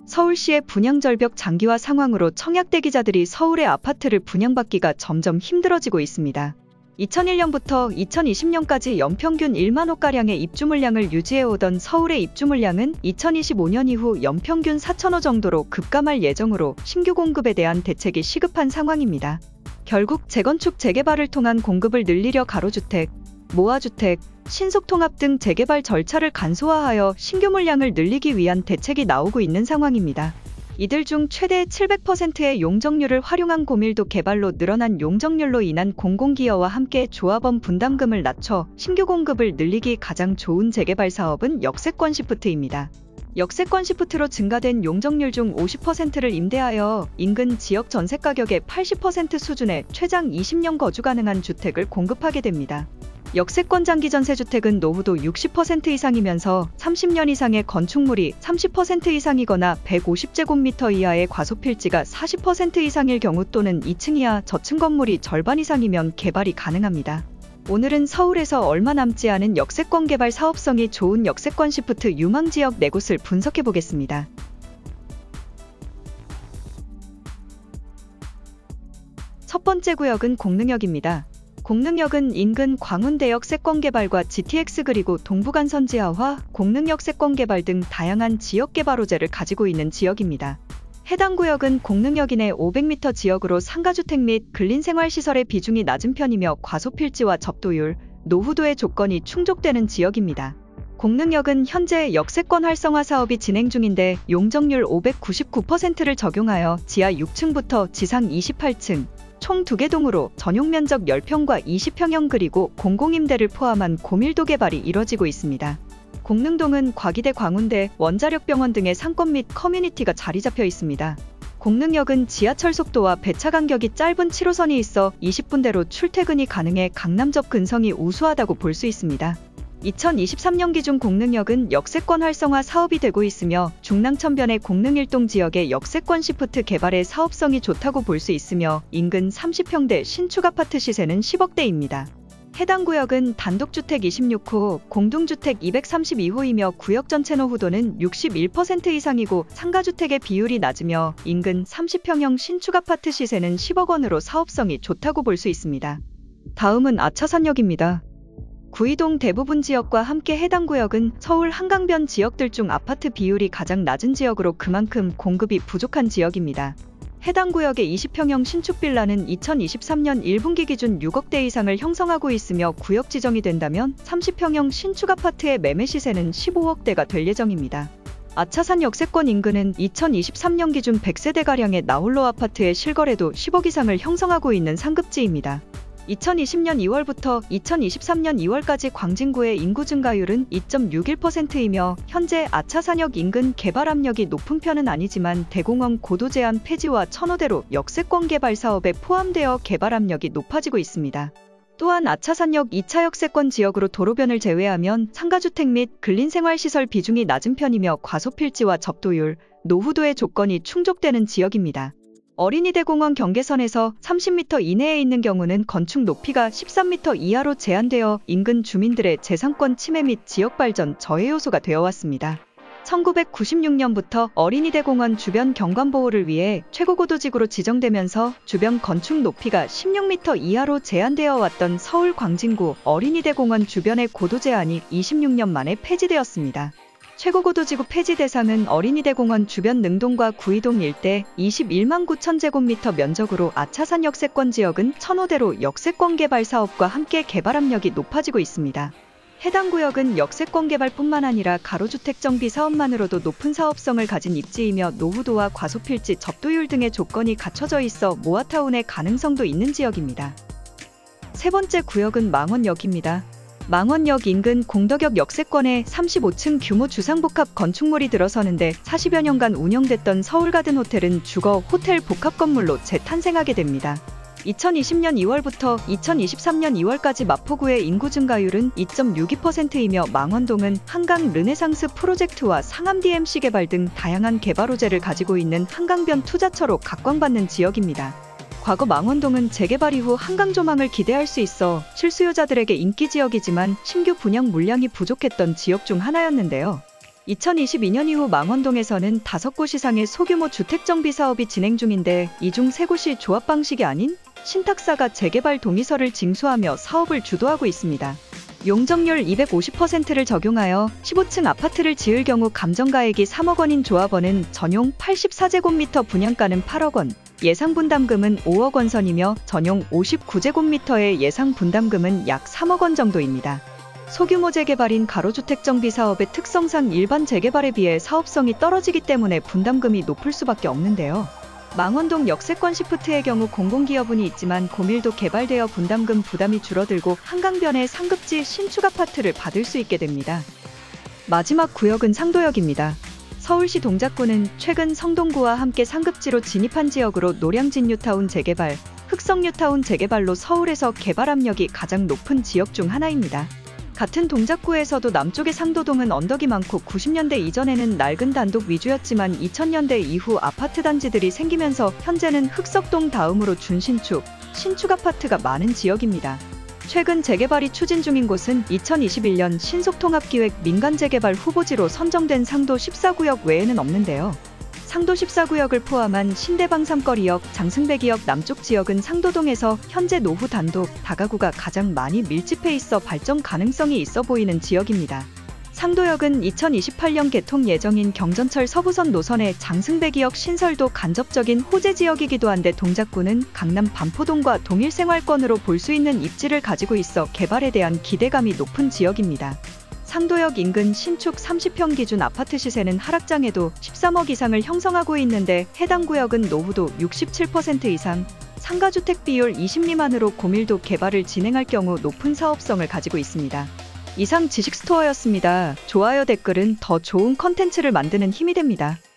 서울시의 분양절벽 장기화 상황으로 청약대기자들이 서울의 아파트를 분양받기가 점점 힘들어지고 있습니다. 2001년부터 2020년까지 연평균 1만 호가량의 입주 물량을 유지해오던 서울의 입주 물량은 2025년 이후 연평균 4,000호 정도로 급감할 예정으로 신규 공급에 대한 대책이 시급한 상황입니다. 결국 재건축 재개발을 통한 공급을 늘리려 가로주택, 모아주택, 신속통합 등 재개발 절차를 간소화하여 신규 물량을 늘리기 위한 대책이 나오고 있는 상황입니다. 이들 중 최대 700%의 용적률을 활용한 고밀도 개발로 늘어난 용적률로 인한 공공기여와 함께 조합원 분담금을 낮춰 신규 공급을 늘리기 가장 좋은 재개발 사업은 역세권 시프트입니다. 역세권 시프트로 증가된 용적률 중 50%를 임대하여 인근 지역 전세 가격의 80% 수준의 최장 20년 거주 가능한 주택을 공급하게 됩니다. 역세권 장기전세주택은 노후도 60% 이상이면서 30년 이상의 건축물이 30% 이상이거나 150제곱미터 이하의 과소필지가 40% 이상일 경우 또는 2층 이하 저층 건물이 절반 이상이면 개발이 가능합니다. 오늘은 서울에서 얼마 남지 않은 역세권 개발 사업성이 좋은 역세권 시프트 유망지역 4곳을 분석해보겠습니다. 첫 번째 구역은 공릉역입니다. 공릉역은 인근 광운대역 세권개발과 GTX 그리고 동부간선 지하화, 공릉역 세권개발 등 다양한 지역개발 호재를 가지고 있는 지역입니다. 해당 구역은 공릉역 이내 500m 지역으로 상가주택 및 근린생활시설의 비중이 낮은 편이며 과소필지와 접도율, 노후도의 조건이 충족되는 지역입니다. 공릉역은 현재 역세권 활성화 사업이 진행 중인데 용적률 599%를 적용하여 지하 6층부터 지상 28층, 총 2개 동으로 전용 면적 10평과 20평형 그리고 공공임대를 포함한 고밀도 개발이 이뤄지고 있습니다. 공릉동은 과기대 광운대, 원자력병원 등의 상권 및 커뮤니티가 자리 잡혀 있습니다. 공릉역은 지하철 속도와 배차 간격이 짧은 7호선이 있어 20분대로 출퇴근이 가능해 강남적 근성이 우수하다고 볼 수 있습니다. 2023년 기준 공릉역은 역세권 활성화 사업이 되고 있으며 중랑천변의 공릉일동 지역의 역세권 시프트 개발의 사업성이 좋다고 볼 수 있으며 인근 30평대 신축 아파트 시세는 10억대입니다. 해당 구역은 단독주택 26호, 공동주택 232호이며 구역 전체 노후도는 61% 이상이고 상가주택의 비율이 낮으며 인근 30평형 신축 아파트 시세는 10억 원으로 사업성이 좋다고 볼 수 있습니다. 다음은 아차산역입니다. 구이동 대부분 지역과 함께 해당 구역은 서울 한강변 지역들 중 아파트 비율이 가장 낮은 지역으로 그만큼 공급이 부족한 지역입니다. 해당 구역의 20평형 신축 빌라는 2023년 1분기 기준 6억대 이상을 형성하고 있으며 구역 지정이 된다면 30평형 신축 아파트의 매매 시세는 15억대가 될 예정입니다. 아차산 역세권 인근은 2023년 기준 100세대가량의 나홀로 아파트의 실거래도 10억 이상을 형성하고 있는 상급지입니다. 2020년 2월부터 2023년 2월까지 광진구의 인구 증가율은 2.61%이며 현재 아차산역 인근 개발 압력이 높은 편은 아니지만 대공원 고도 제한 폐지와 천호대로 역세권 개발 사업에 포함되어 개발 압력이 높아지고 있습니다. 또한 아차산역 2차 역세권 지역으로 도로변을 제외하면 상가주택 및 근린생활시설 비중이 낮은 편이며 과소필지와 접도율, 노후도의 조건이 충족되는 지역입니다. 어린이대공원 경계선에서 30m 이내에 있는 경우는 건축 높이가 13m 이하로 제한되어 인근 주민들의 재산권 침해 및 지역발전 저해 요소가 되어왔습니다. 1996년부터 어린이대공원 주변 경관보호를 위해 최고고도지구로 지정되면서 주변 건축 높이가 16m 이하로 제한되어 왔던 서울 광진구 어린이대공원 주변의 고도 제한이 26년 만에 폐지되었습니다. 최고고도지구 폐지 대상은 어린이대공원 주변 능동과 구이동 일대 21만 9천 제곱미터 면적으로 아차산 역세권 지역은 천호대로 역세권 개발 사업과 함께 개발 압력이 높아지고 있습니다. 해당 구역은 역세권 개발뿐만 아니라 가로주택 정비 사업만으로도 높은 사업성을 가진 입지이며 노후도와 과소필지 접도율 등의 조건이 갖춰져 있어 모아타운의 가능성도 있는 지역입니다. 세 번째 구역은 망원역입니다. 망원역 인근 공덕역 역세권에 35층 규모 주상복합 건축물이 들어서는데 40여 년간 운영됐던 서울가든 호텔은 주거 호텔 복합 건물로 재탄생하게 됩니다. 2020년 2월부터 2023년 2월까지 마포구의 인구 증가율은 2.62%이며 망원동은 한강 르네상스 프로젝트와 상암 DMC 개발 등 다양한 개발 호재를 가지고 있는 한강변 투자처로 각광받는 지역입니다. 과거 망원동은 재개발 이후 한강 조망을 기대할 수 있어 실수요자들에게 인기 지역이지만 신규 분양 물량이 부족했던 지역 중 하나였는데요. 2022년 이후 망원동에서는 5곳 이상의 소규모 주택정비 사업이 진행 중인데 이 중 3곳이 조합 방식이 아닌 신탁사가 재개발 동의서를 징수하며 사업을 주도하고 있습니다. 용적률 250%를 적용하여 15층 아파트를 지을 경우 감정가액이 3억 원인 조합원은 전용 84제곱미터 분양가는 8억 원, 예상 분담금은 5억 원 선이며 전용 59제곱미터의 예상 분담금은 약 3억 원 정도입니다. 소규모 재개발인 가로주택 정비 사업의 특성상 일반 재개발에 비해 사업성이 떨어지기 때문에 분담금이 높을 수밖에 없는데요. 망원동 역세권 시프트의 경우 공공기여분이 있지만 고밀도 개발되어 분담금 부담이 줄어들고 한강변의 상급지 신축 아파트를 받을 수 있게 됩니다. 마지막 구역은 상도역입니다. 서울시 동작구는 최근 성동구와 함께 상급지로 진입한 지역으로 노량진 뉴타운 재개발, 흑성 뉴타운 재개발로 서울에서 개발 압력이 가장 높은 지역 중 하나입니다. 같은 동작구에서도 남쪽의 상도동은 언덕이 많고 90년대 이전에는 낡은 단독 위주였지만 2000년대 이후 아파트 단지들이 생기면서 현재는 흑석동 다음으로 준신축, 신축 아파트가 많은 지역입니다. 최근 재개발이 추진 중인 곳은 2021년 신속통합기획 민간재개발 후보지로 선정된 상도 14구역 외에는 없는데요. 상도 14구역을 포함한 신대방 삼거리역, 장승배기역 남쪽 지역은 상도동에서 현재 노후 단독, 다가구가 가장 많이 밀집해 있어 발전 가능성이 있어 보이는 지역입니다. 상도역은 2028년 개통 예정인 경전철 서부선 노선의 장승배기역 신설도 간접적인 호재 지역이기도 한데 동작구는 강남 반포동과 동일생활권으로 볼 수 있는 입지를 가지고 있어 개발에 대한 기대감이 높은 지역입니다. 상도역 인근 신축 30평 기준 아파트 시세는 하락장에도 13억 이상을 형성하고 있는데 해당 구역은 노후도 67% 이상, 상가주택 비율 20 미만으로 고밀도 개발을 진행할 경우 높은 사업성을 가지고 있습니다. 이상 지식스토어였습니다. 좋아요 댓글은 더 좋은 컨텐츠를 만드는 힘이 됩니다.